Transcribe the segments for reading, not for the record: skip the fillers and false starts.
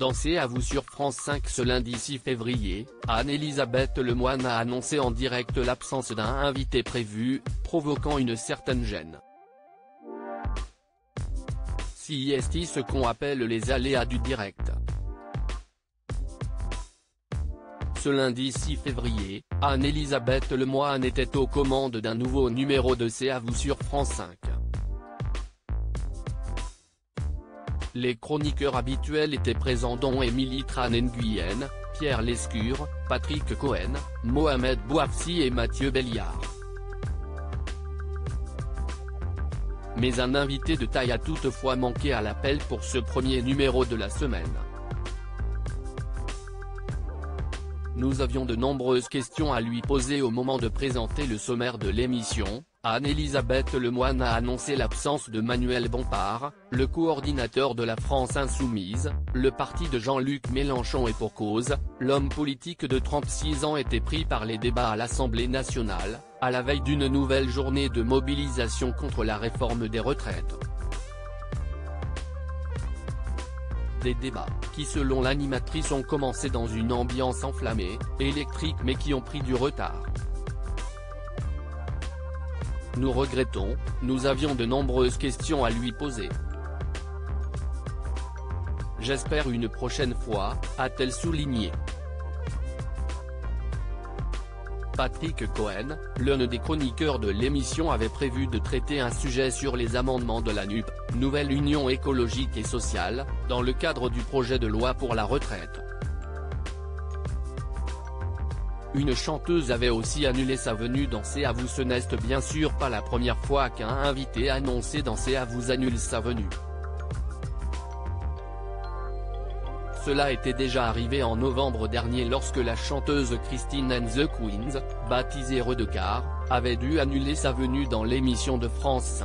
Dans C'est à vous sur France 5 ce lundi 6 février, Anne-Elisabeth Lemoine a annoncé en direct l'absence d'un invité prévu, provoquant une certaine gêne. C'est ce qu'on appelle les aléas du direct. Ce lundi 6 février, Anne-Elisabeth Lemoine était aux commandes d'un nouveau numéro de C'est à vous sur France 5. Les chroniqueurs habituels étaient présents dont Émilie Tran-Nguyen, Pierre Lescure, Patrick Cohen, Mohamed Bouafsi et Mathieu Béliard. Mais un invité de taille a toutefois manqué à l'appel pour ce premier numéro de la semaine. Nous avions de nombreuses questions à lui poser au moment de présenter le sommaire de l'émission. Anne-Elisabeth Lemoine a annoncé l'absence de Manuel Bompard, le coordinateur de la France Insoumise, le parti de Jean-Luc Mélenchon, et pour cause, l'homme politique de 36 ans était pris par les débats à l'Assemblée nationale, à la veille d'une nouvelle journée de mobilisation contre la réforme des retraites. Des débats, qui selon l'animatrice ont commencé dans une ambiance enflammée, électrique mais qui ont pris du retard. Nous regrettons, nous avions de nombreuses questions à lui poser. J'espère une prochaine fois, a-t-elle souligné. Patrick Cohen, l'un des chroniqueurs de l'émission, avait prévu de traiter un sujet sur les amendements de la NUP, Nouvelle Union écologique et sociale, dans le cadre du projet de loi pour la retraite. Une chanteuse avait aussi annulé sa venue dans C'est à vous. Ce n'est bien sûr pas la première fois qu'un invité annoncé dans C'est à vous annule sa venue. Cela était déjà arrivé en novembre dernier lorsque la chanteuse Christine and the Queens, baptisée Redecard, avait dû annuler sa venue dans l'émission de France 5.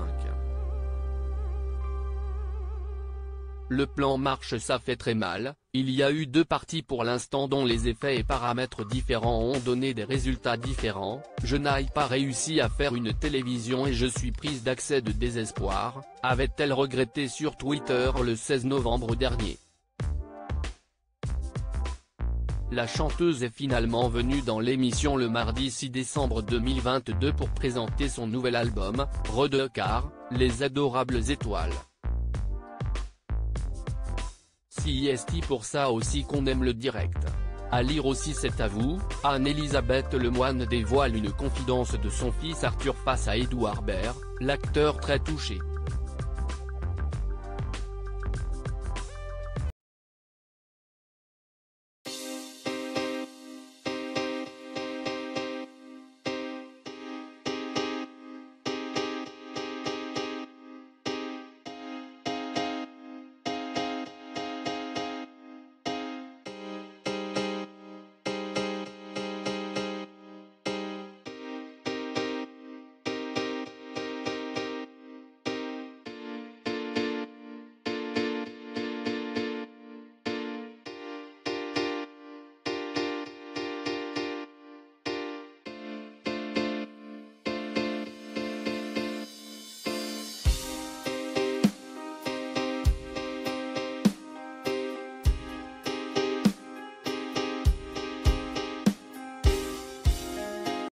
Le plan marche, ça fait très mal. Il y a eu deux parties pour l'instant dont les effets et paramètres différents ont donné des résultats différents. Je n'ai pas réussi à faire une télévision et je suis prise d'accès de désespoir, avait-elle regretté sur Twitter le 16 novembre dernier. La chanteuse est finalement venue dans l'émission le mardi 6 décembre 2022 pour présenter son nouvel album, Redecard, Les Adorables Étoiles. C'est pour ça aussi qu'on aime le direct. À lire aussi C'est à vous, Anne-Elisabeth Lemoine dévoile une confidence de son fils Arthur face à Édouard Baird, l'acteur très touché.